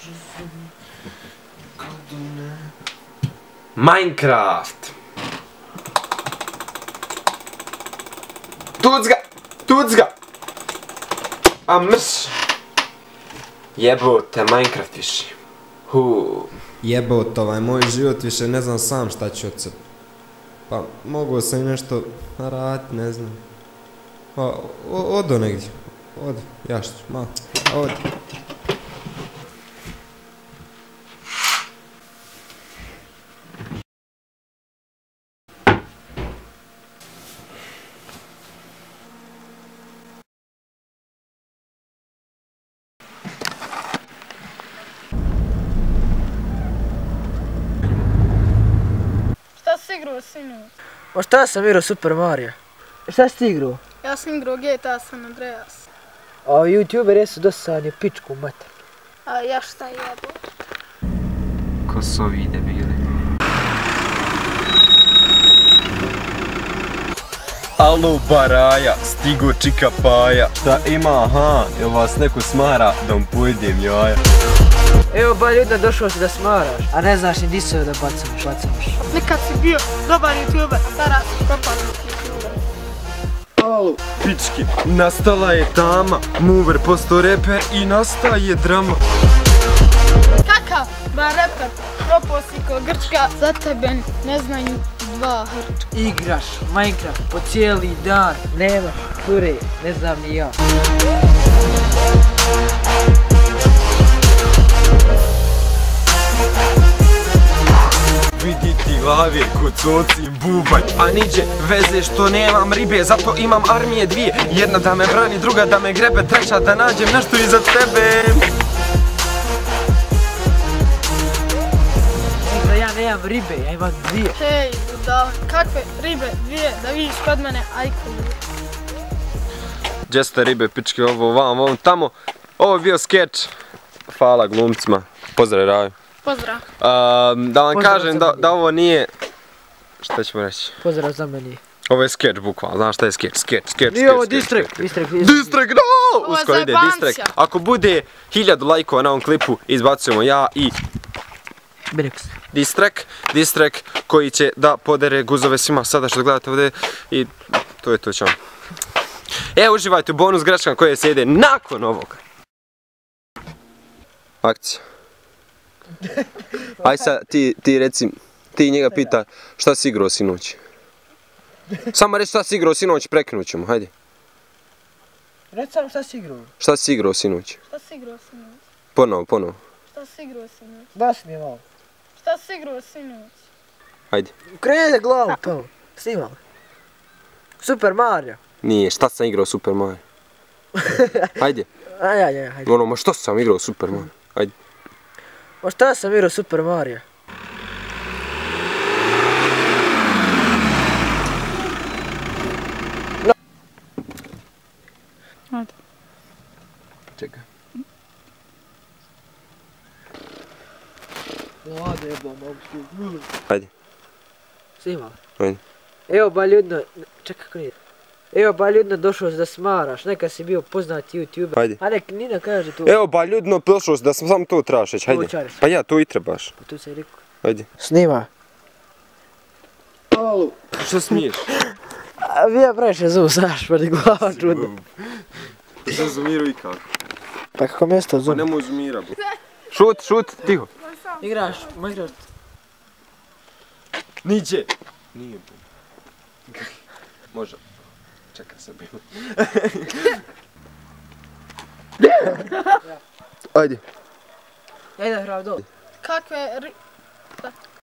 Minecraft. Tuc ga! A mrš! Jebote, Minecraft više. Jebote, moj život više ne znam sam šta ću od sebe. Pa, mogu sam i nešto raditi, ne znam. Pa, odo negdje. Odo, jašću, malo. Odo. Šta si igrao sinoć? Ma šta sam igrao Super Mario? Šta si ti igrao? Ja sam igrao GTA San Andreas. A YouTuber jesu dosadnje pičku mater. A ja šta jedu? Ko su ovi debili? Alo baraja, stigo čika paja. Šta ima, ha? Jel vas neko smara da vam pojedem jaja? Evo ba ljudna, došao si da smaraš, a ne znaš ni di se da bacamaš. Nekad si bio dobar YouTuber, a sada si propali YouTuber. Alo, pički, nastala je tama. Mover postao reper i nastaje drama. Kakav, ba reper, propao si ko Grčka, za tebe ne znaju dva hrčka. Igraš Minecraft po cijeli dan, nema kure, ne znam ni ja. Vidi ti lavir kod coci bubanj. A niđe veze što nemam ribe, zato imam armije dvije. Jedna da me brani, druga da me grebe, treća da nađem nešto iza tebe. Da ja nemam ribe, ja imam dvije. Hej, budal, kakve ribe dvije da vidiš kod mene, ajko. Gdje su te ribe, pičke, ovo, vam, tamo. Ovo je bio skeč. Hvala glumcima. Pozdrav Raju. Pozdrav. Da vam kažem da ovo nije... Šta ćemo reći? Pozdrav za meni. Ovo je skeč bukvalno, znaš šta je skeč? Skeč. Nije ovo distrek. Distrek, no! Ovo je Uskoro ide distrek. zajebancija. Ako bude 1000 lajkova na ovom klipu, izbacujemo ja i... Binex. Distrek koji će da podere guzove svima sada što gledate ovdje i to je to, ćao. Evo, uživajte u bonus greškama koje slijede nakon ovoga. Akcija. Aj sad, ti reci, ti njega pita šta si igrao sinoć. Samo reći šta si igrao sinoć, prekinut ćemo, hajde. Reci samo šta si igrao. Šta si igrao sinoć? Šta si igrao sinoć? Ponovo. Šta si igrao sinoć? Baš mi je malo. Šta si igrao sinoć? Hajde. Krene glavu to. Snimam. Super Mario. Nije, šta sam igrao Super Mario? Hajde. Ajde. Ono, ma što sam igrao Super Mario? Hajde. Ma šta sam igrao Super Mario? Ajde. Čekaj. Lade jebam, mogu. Hajde. Snimam. Hajde. Evo ba ljudno, čekaj kako nije. Evo ba ljudno, došao si da smaraš, neka si bio poznati YouTuber. Hajde. A nek Nina kaže tu. Evo ba ljudno, došao si da sam samo to trašeć, hajde. Čariš. Pa ja, to i trebaš. Tu se rekao. Hajde. Snima. Što smiješ? A vi ja previše zub, znaš, pa ni glava čudna. Sam zumirao i kako. Pa kako mjesto Pa zub? nemoj zumira, bro. Šut, tiho. Igraš Minecraft. Niđe. Nije, bro. Može. Čekaj se bilo. Ajde. Ajde, hrav dole. Kakve